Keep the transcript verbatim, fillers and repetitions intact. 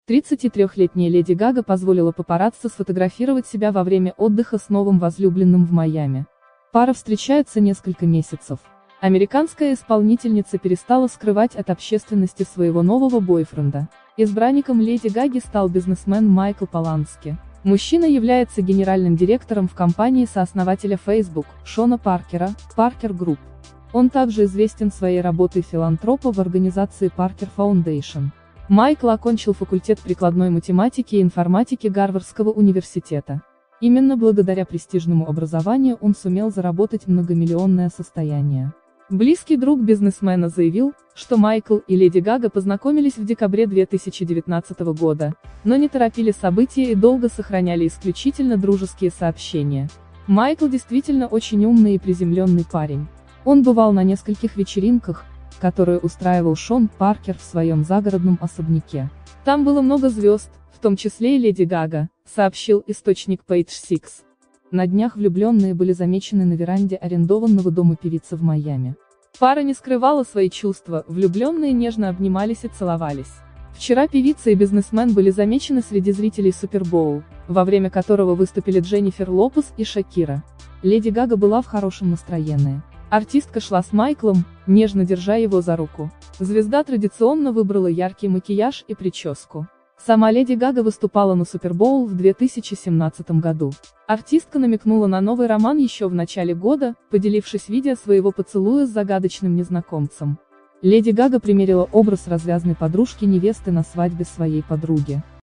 тридцатитрёхлетняя Леди Гага позволила папарацци сфотографировать себя во время отдыха с новым возлюбленным в Майами. Пара встречается несколько месяцев. Американская исполнительница перестала скрывать от общественности своего нового бойфренда. Избранником Леди Гаги стал бизнесмен Майкл Полански. Мужчина является генеральным директором в компании сооснователя Facebook, Шона Паркера, Parker Group. Он также известен своей работой филантропа в организации Parker Foundation. Майкл окончил факультет прикладной математики и информатики Гарвардского университета. Именно благодаря престижному образованию он сумел заработать многомиллионное состояние. Близкий друг бизнесмена заявил, что Майкл и Леди Гага познакомились в декабре две тысячи девятнадцатого года, но не торопили события и долго сохраняли исключительно дружеские сообщения. Майкл действительно очень умный и приземленный парень. Он бывал на нескольких вечеринках, которые устраивал Шон Паркер в своем загородном особняке. Там было много звезд, в том числе и Леди Гага, сообщил источник Page Six. На днях влюбленные были замечены на веранде арендованного дома певицы в Майами. Пара не скрывала свои чувства, влюбленные нежно обнимались и целовались. Вчера певица и бизнесмен были замечены среди зрителей Супербоул, во время которого выступили Дженнифер Лопес и Шакира. Леди Гага была в хорошем настроении. Артистка шла с Майклом, нежно держа его за руку. Звезда традиционно выбрала яркий макияж и прическу. Сама Леди Гага выступала на Супербоул в две тысячи семнадцатом году. Артистка намекнула на новый роман еще в начале года, поделившись видео своего поцелуя с загадочным незнакомцем. Леди Гага примерила образ развязной подружки невесты на свадьбе своей подруги.